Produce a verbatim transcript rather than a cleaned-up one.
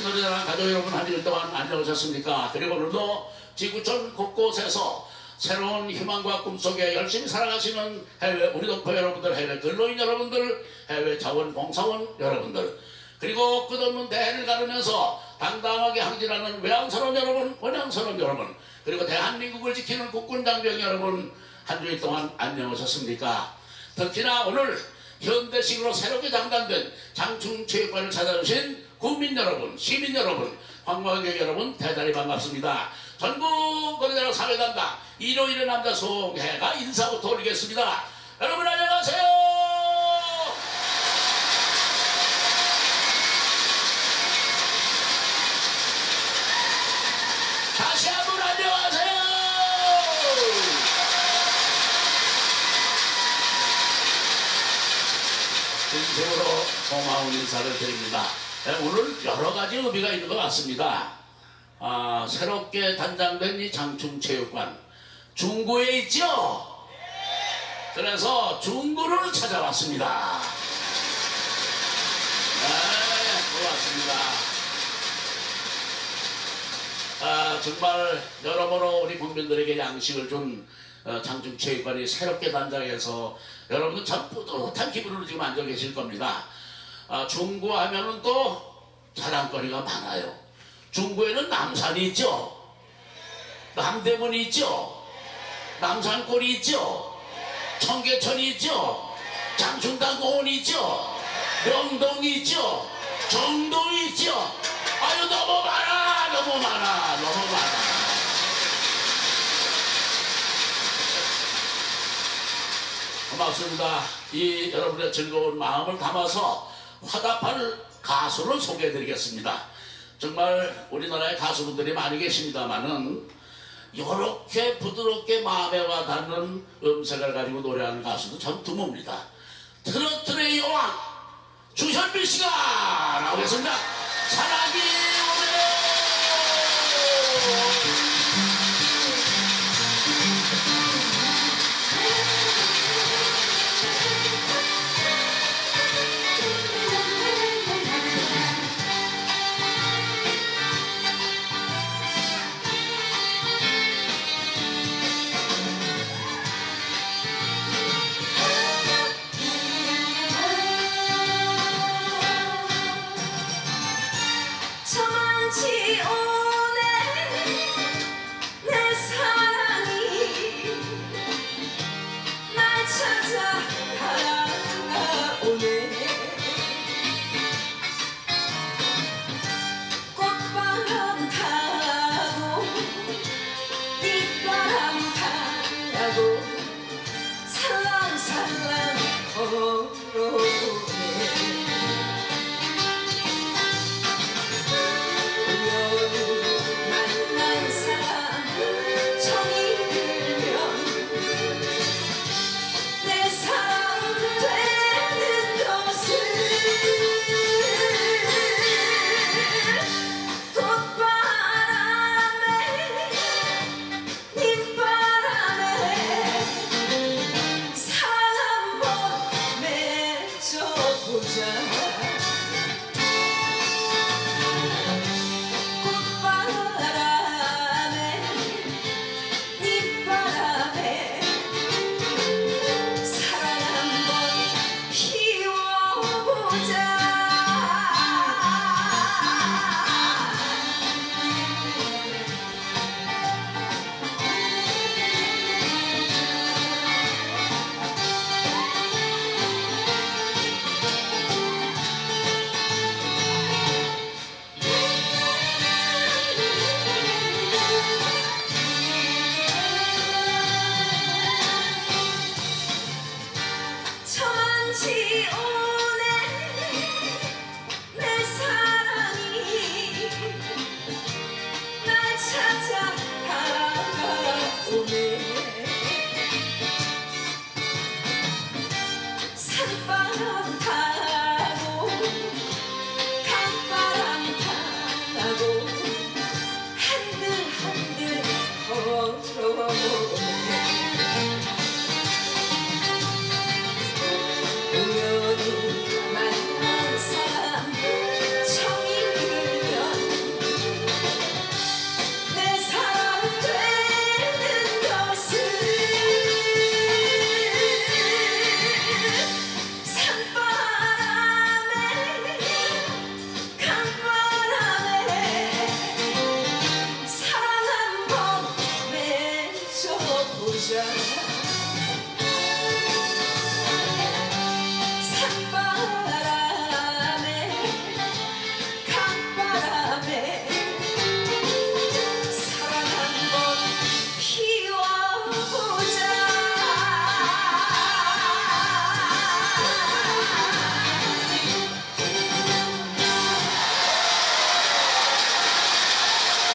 노래자랑 가족 여러분 한 주일 동안 안녕하셨습니까? 그리고 오늘도 지구촌 곳곳에서 새로운 희망과 꿈속에 열심히 살아가시는 해외 우리 동포 여러분들, 해외 근로인 여러분들, 해외 자원봉사원 여러분들, 그리고 끝없는 대해를 가르면서 당당하게 항진하는 외항선원 여러분, 원양선원 여러분, 그리고 대한민국을 지키는 국군장병 여러분, 한 주일 동안 안녕하셨습니까? 특히나 오늘 현대식으로 새롭게 장단된 장충체육관을 찾아주신 국민 여러분, 시민 여러분, 관광객 여러분 대단히 반갑습니다. 전국 노래자랑 사회단장 일요일의 남자 송해가 인사부터 올리겠습니다. 여러분 안녕하세요. 다시 한번 안녕하세요. 진심으로 고마운 인사를 드립니다. 오늘 여러 가지 의미가 있는 것 같습니다. 아, 새롭게 단장된 이 장충체육관, 중구에 있죠? 그래서 중구를 찾아왔습니다. 네, 고맙습니다. 아, 정말 여러모로 우리 국민들에게 양식을 준 어, 장충체육관이 새롭게 단장해서 여러분들 참 뿌듯한 기분으로 지금 앉아 계실 겁니다. 아, 중구 하면은 또 자랑거리가 많아요. 중구에는 남산이 있죠. 남대문이 있죠. 남산골이 있죠. 청계천이 있죠. 장충당공원이 있죠. 명동이 있죠. 정동이 있죠. 아유 너무 많아, 너무 많아, 너무 많아. 고맙습니다. 이 여러분의 즐거운 마음을 담아서 화답할 가수를 소개해드리겠습니다. 정말 우리나라에 가수분들이 많이 계십니다만은 이렇게 부드럽게 마음에 와닿는 음색을 가지고 노래하는 가수도 참 드뭅니다. 트로트의 여왕 주현미 씨가 나오겠습니다. 사랑이 오네. 살랑살랑 자